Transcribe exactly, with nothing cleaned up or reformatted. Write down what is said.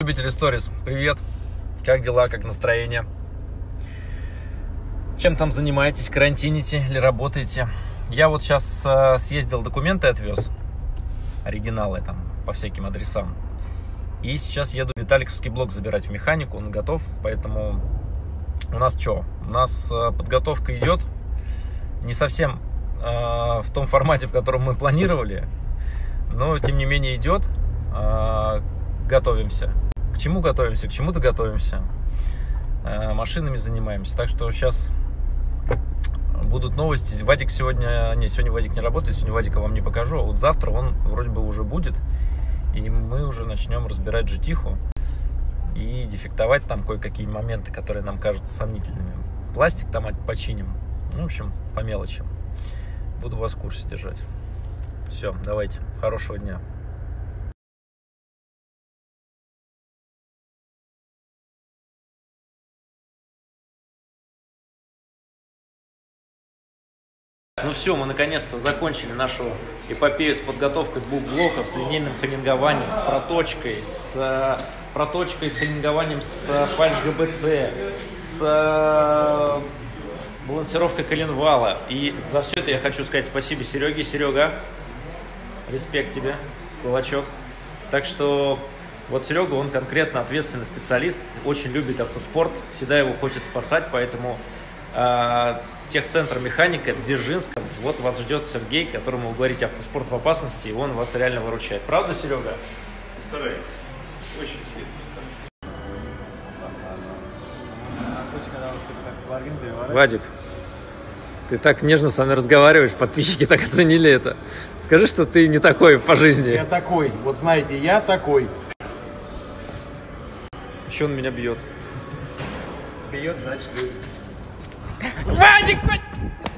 любители сторис, привет! Как дела, как настроение? Чем там занимаетесь, карантините или работаете? Я вот сейчас э, съездил, документы отвез, оригиналы там по всяким адресам. И сейчас еду Виталиковский блок забирать в механику, он готов, поэтому у нас что? У нас э, подготовка идет, не совсем э, в том формате, в котором мы планировали, но тем не менее идет. Э, готовимся. К чему готовимся? К чему-то готовимся. Э, машинами занимаемся. Так что сейчас будут новости. Вадик сегодня... Не, сегодня Вадик не работает, сегодня Вадика вам не покажу. А вот завтра он вроде бы уже будет. И мы уже начнем разбирать джи-тиху и дефектовать там кое-какие моменты, которые нам кажутся сомнительными. Пластик там починим. Ну, в общем, по мелочи. Буду вас в курсе держать. Все, давайте. Хорошего дня. Ну все, мы наконец-то закончили нашу эпопею с подготовкой двух блоков, с линейным хоннингованием, с проточкой, с э, проточкой, с хоннингованием, с фальш-ГБЦ, с э, балансировкой коленвала. И за все это я хочу сказать спасибо Сереге. Серега, респект тебе, кулачок. Так что вот Серега, он конкретно ответственный специалист, очень любит автоспорт, всегда его хочет спасать, поэтому... Э, техцентр механика в Дзержинском. Вот вас ждет Сергей, которому вы говорите автоспорт в опасности, и он вас реально выручает. Правда, Серега? Постараюсь. Очень сильно. Вадик, ты так нежно с вами разговариваешь, подписчики так оценили это. Скажи, что ты не такой по жизни. Я такой. Вот знаете, я такой. Еще он меня бьет. Бьет, значит, любит. Вадик!